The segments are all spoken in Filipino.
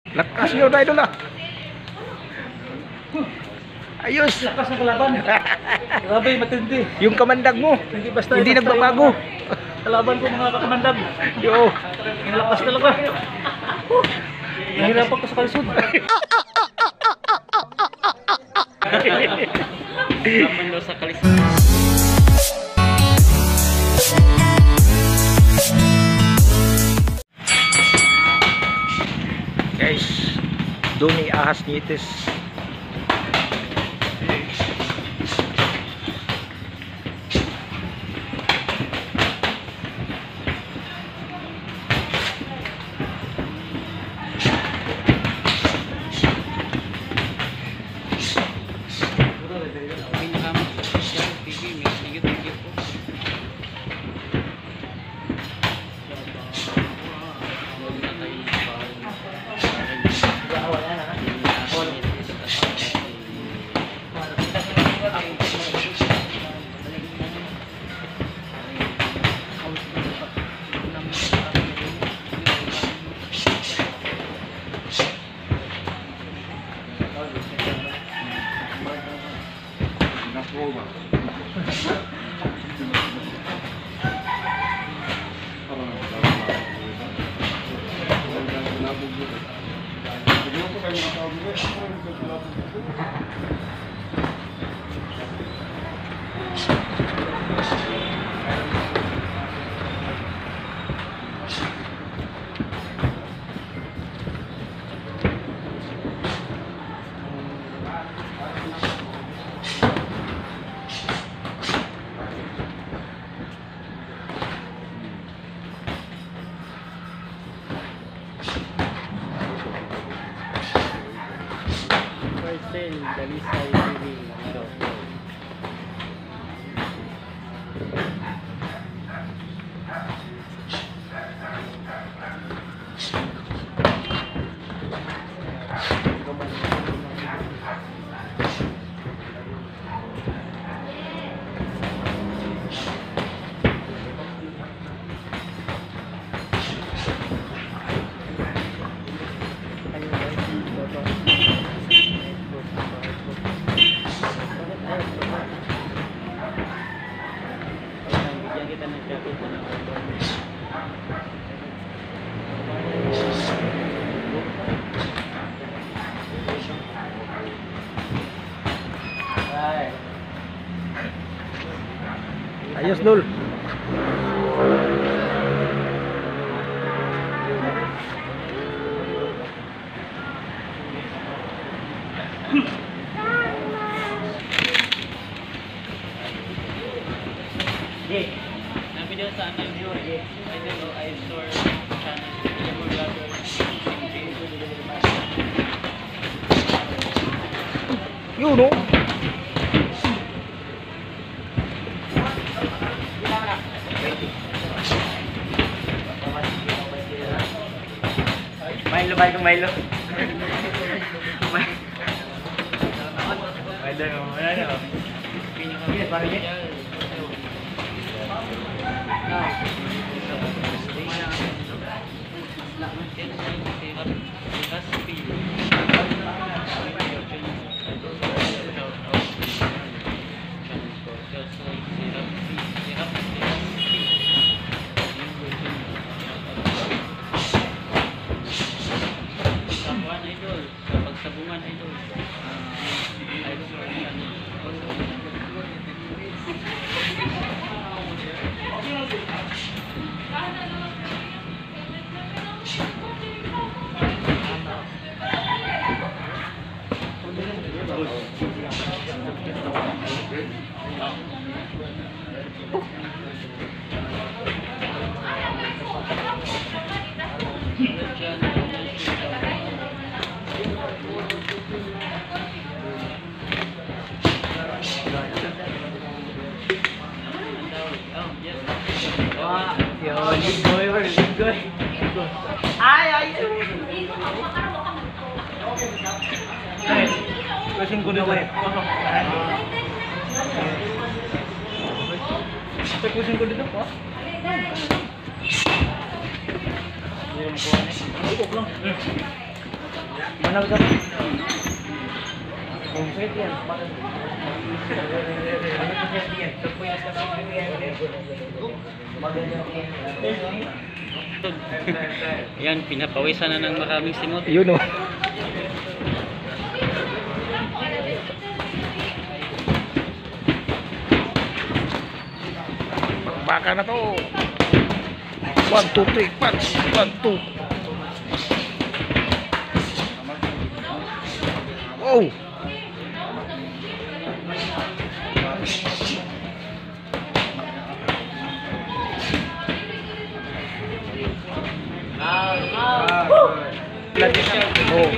Lakas yun, idol ah. Ayos. Lakas ng kalaban. Grabe, matindi. Yung kamandag mo, Hindi basta hindi basta nagbabago. yung kalaban ko mga kamandag. Yo. Ang lakas talaga. Nahirapan ko sa kalisod. Laban daw sa kalisod. Guys, dumi ahas nites. Dalisay TV. Ayos, Dul. Video sa ano view idol o iStore channel yung vlogger Yun, no? Milo, Milo, Milo. Milo, wala na. Yes, parang yan. Pagsabungan idol. Kasing ko dito eh. Kasing ko dito po. Hindi mo kuha. Mana ba? Kung pwede yan, yan, pinapawisan na ng maraming simot. Yun oh. Baka na to. 1, 2, 3, punch. 1, 2. Wow. Oh.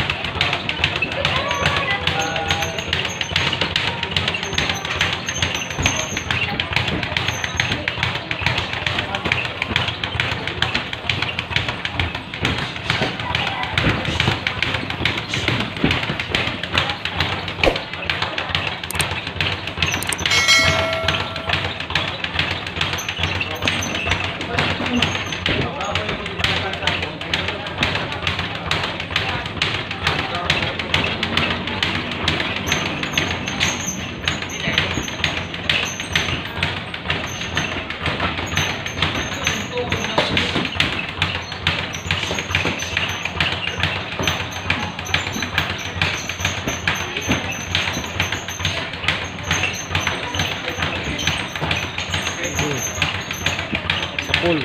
Full.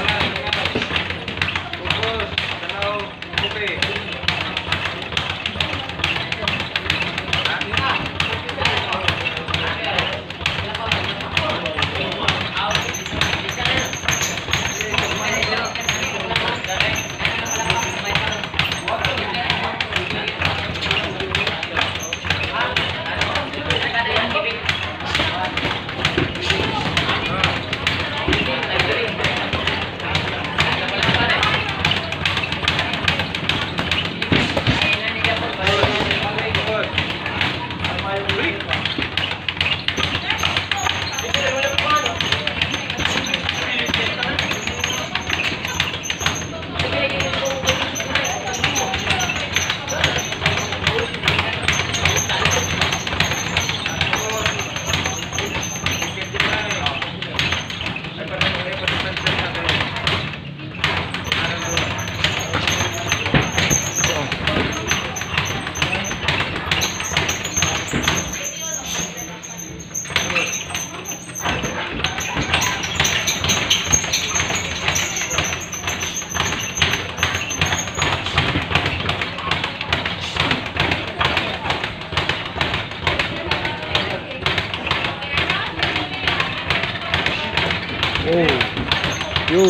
Oh, yun.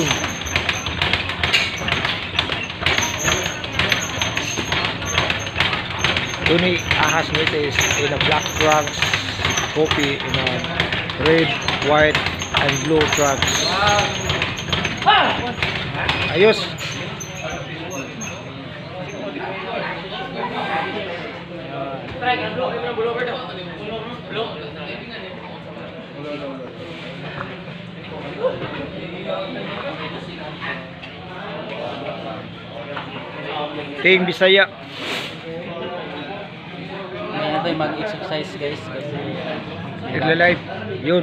Tony ahas nites in a black trunks, copy in a red, white, and blue trunks. Ayos. King Bisaya. Ngayon na tayo mag-exercise guys kasi Nagla-live. Yun.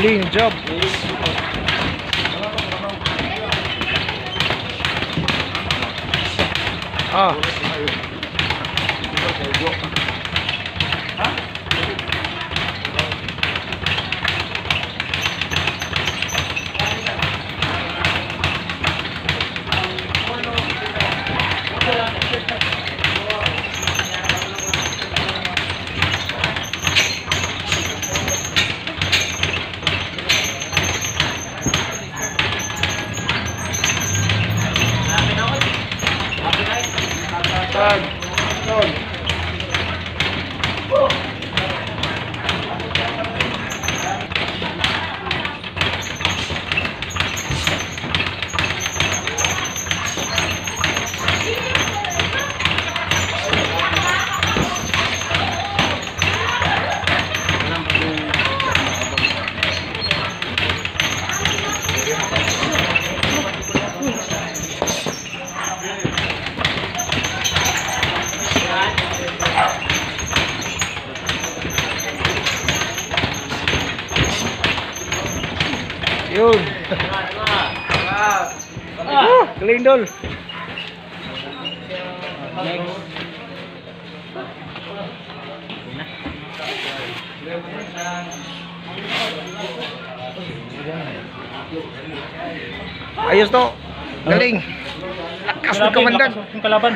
clean job. Ah. Yun. Galing dol. Ayos to. Galing. Lakas ng kamandag. Yung kalaban.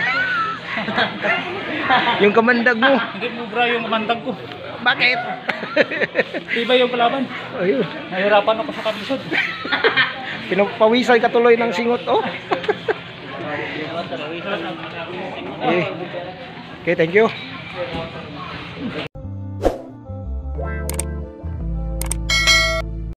Yung kamandag mo. Hindi mo bra yung kamandag ko. Bakit? Iba yung kalaban. Ayun. Nahirapan ako sa kabisod. Pinapawisan ka tuloy ng singot, oh. Okay, thank you.